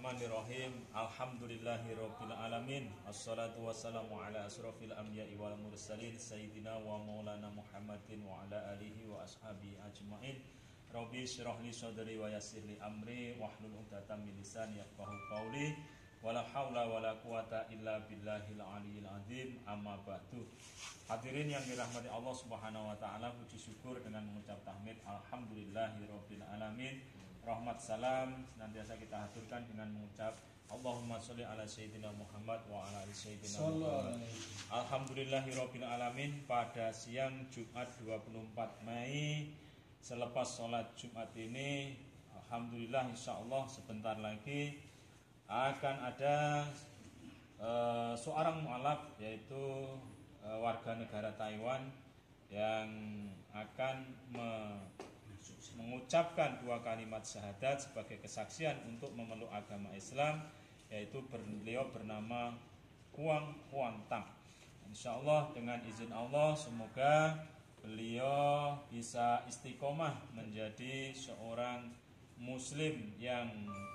Bismillahirrahmanirrahim. Alhamdulillahirabbil alamin. Wassalatu wassalamu ala asrofil anbiya'i wal mursalin sayyidina wa maulana Muhammadin wa ala alihi wa ashabihi ajmain. Rabbi shrah li sadri wa yassir li amri wahlul 'uqdatam min lisani yafqahu qawli. Wala haula wala quwata illa billahil aliyil azim. Amma ba'du. Hadirin yang dirahmati Allah Subhanahu wa taala, puji syukur dengan mengucap tahmid alhamdulillahirabbil alamin. Rahmat salam senantiasa kita haturkan dengan mengucap Allahumma sholli ala sayyidina Muhammad wa ala ali sayyidina Muhammad. Alhamdulillahirabbil alamin. Pada siang Jumat 24 Mei selepas sholat Jumat ini, alhamdulillah insyaallah sebentar lagi akan ada seorang mu'alaf, yaitu warga negara Taiwan yang akan mengucapkan dua kalimat syahadat sebagai kesaksian untuk memeluk agama Islam, yaitu beliau bernama Huang Tang. Insyaallah dengan izin Allah semoga beliau bisa istiqomah menjadi seorang muslim yang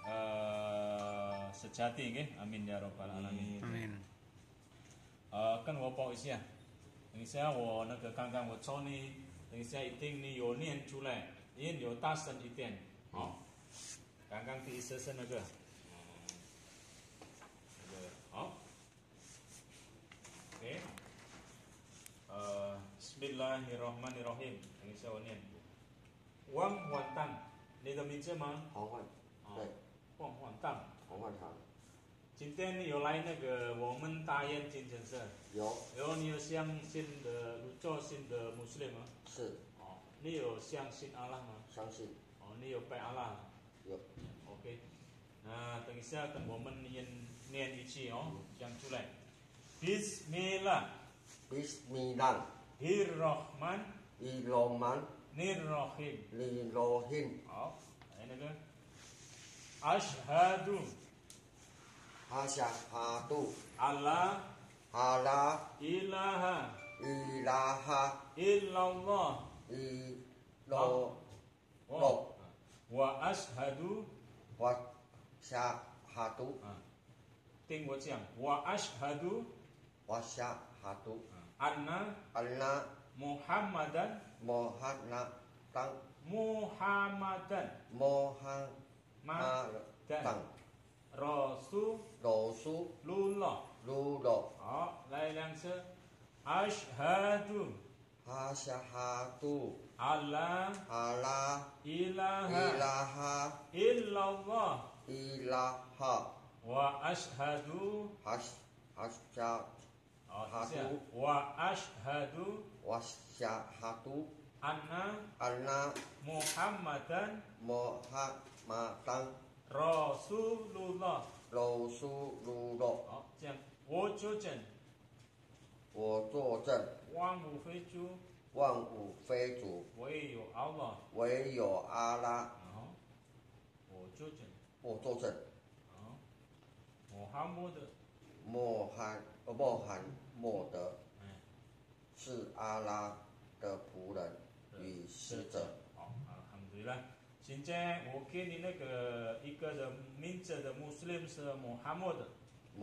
sejati, nggih. Amin ya rabbal alamin. Amin. 跟我报一下，等一下我那个刚刚我抽你，等一下一定你有念出来，你有大声一点，好。刚刚第一次是那个，好。OK，Bismillahirrahmanirrahim。等一下我念，汪焕当，你的名字吗？ 黄焕，对， 汪焕当。 黄焕堂。 今天有来那个我们大雁精神社， 有， 你有相信的做信的穆斯林吗？ 是。 哦，你有相信阿拉吗？ 相信。 哦，你有拜阿拉？ 有。 OK， 那等一下跟我们念一起哦，讲出来。Bismillah。 Bismillah。 Irrahman。 Nirrahim。 好，来那个。Ashhadu。 Asyhadu Allah ilaha illallah wa ashhadu 听我讲 wa ashhadu anna Muhammadan Rasulullah。好，来两次。Ashhadu alla ilaha illallah wa ashhadu anna Muhammadan Rasulullah。好，这样我作证，万物非主，唯有阿拉。好，我作证。好，穆罕默德是阿拉的仆人与使者。好，alhamdulillah。现在我给你那个一个的名字的穆斯林是穆罕默德。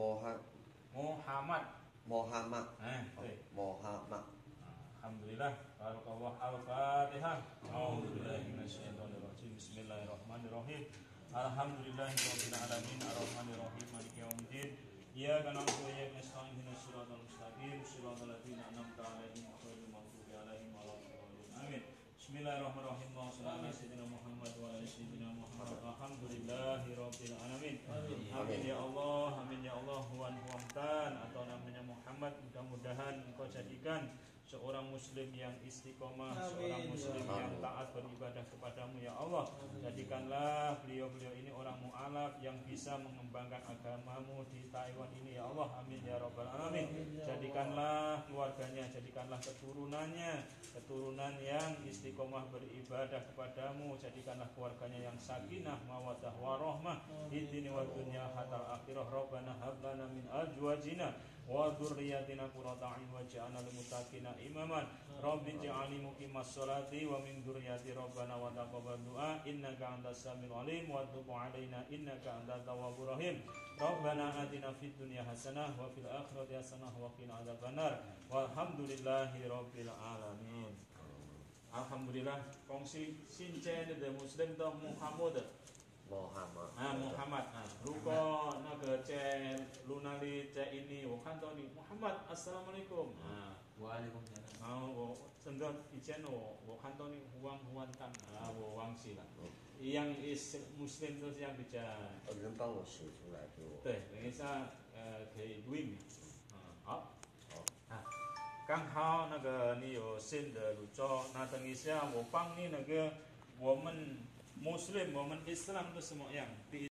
哎，对。Alhamdulillah. Barakallah al-Fatihah. A'udzubillahi minasyaitonirrajim. Bismillahirrahmanirrahim. Alhamdulillahirabbil alamin arrahmanirrahim maliki yaumiddin. Iyyaka na'budu wa iyyaka nasta'in ihdinas siratal mustaqim siratal ladzina an'amta 'alaihim ghairil maghdubi 'alaihim waladdallin. Amin. Bismillahirrahmanirrahim. Wassallallahu ala sayyidina Muhammad wa ala sayyidina Muhammad. Alhamdulillahirabbil alamin. Amin ya Allah, amin ya Allah. Huang Tan atau namanya Muhammad, mudah-mudahan engkau jadikan seorang muslim yang istiqomah, seorang muslim yang taat beribadah kepadamu ya Allah. Jadikanlah beliau-beliau ini orang mu'alaf yang bisa mengembangkan agamamu di Taiwan ini ya Allah. Amin ya rabbal alamin. Jadikanlah keluarganya, jadikanlah keturunan yang istiqomah beribadah kepadamu. Jadikanlah keluarganya yang sakinah, mawaddah warahmah di dunia wa dunya hatta akhirah. Rabbana hab lana min azwajina وذرياتنا قرة أعين واجعلنا للمتقين إماما رب اجعلني مقيم الصلاة ومن ذريتي ربنا وتقبل دعاء إنك أنت السميع العليم وتب علينا إنك أنت التواب الرحيم ربنا آتنا في الدنيا حسنة وفي الآخرة حسنة وقنا عذاب النار والحمد لله رب العالمين. Alhamdulillah, kongsi Sinche的 Muslim 的 Muhammad Muhammad 如果那个在路那里在印尼，我看到你 Muhammad Assalamualaikum 然后我真的以前我看到你胡万丹我忘记了，一样是 Muslim 都这样比较。 有人帮我写出来给我。 对，等一下可以录音。好。刚好那个你有新的入座，那等一下我帮你那个我们穆斯林我们伊斯兰是什么样？